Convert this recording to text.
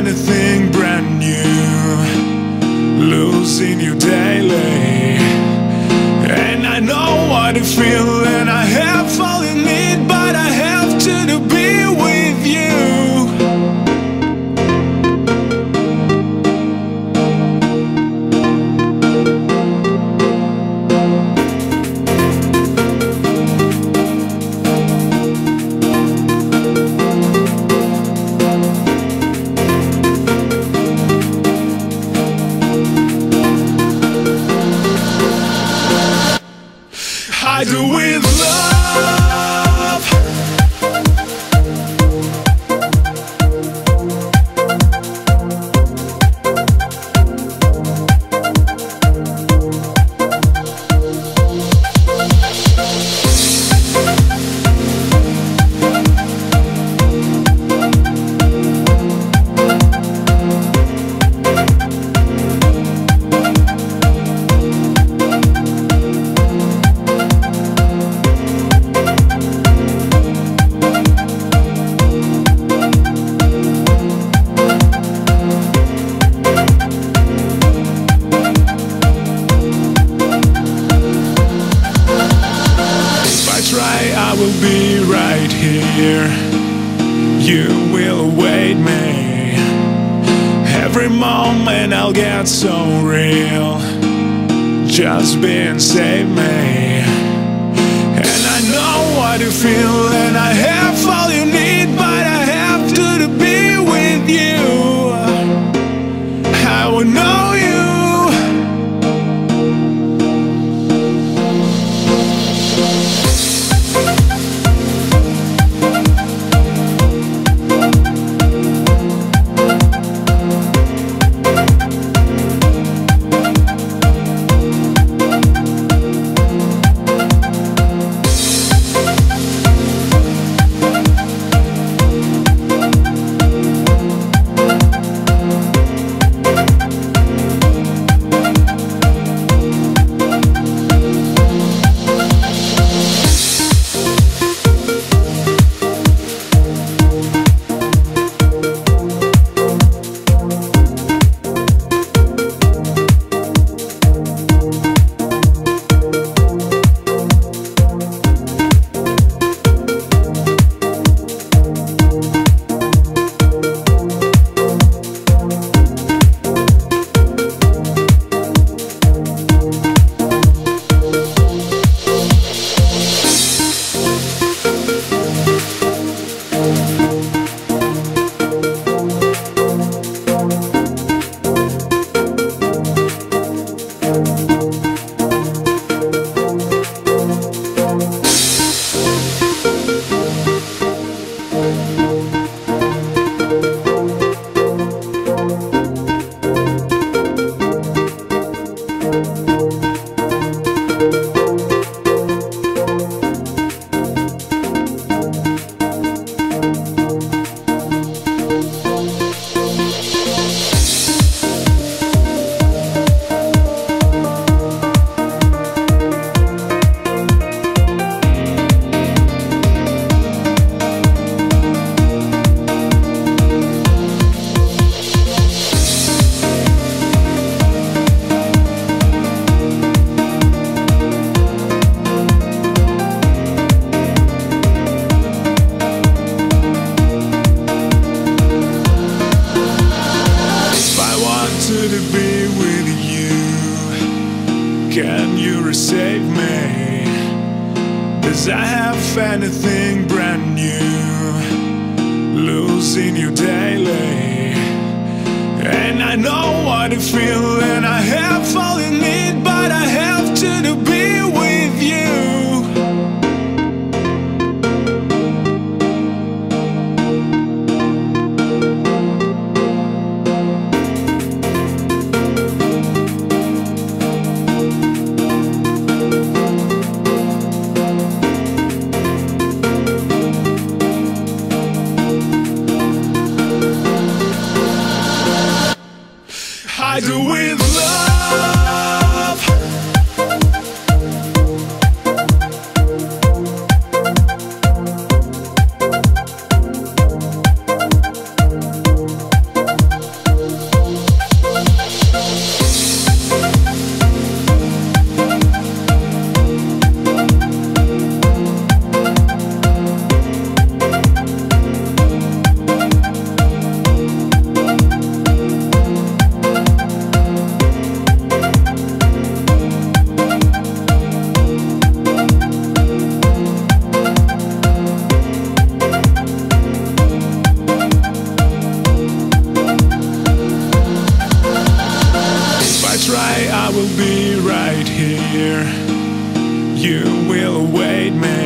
anything brand new, losing you daily. And I know what you feel, and I have all you need, but I have to be with you. I do with love. I will be right here. You will await me. Every moment I'll get so real. Just being save me. And I know what you feel, and I have all you need, but I have to be with you. I will know you. To be with you, can you save me? Does I have anything brand new, losing you daily? And I know what you feel, and I have all you need, but I have to be with you. I do with love. right, I will be right here. You will await me.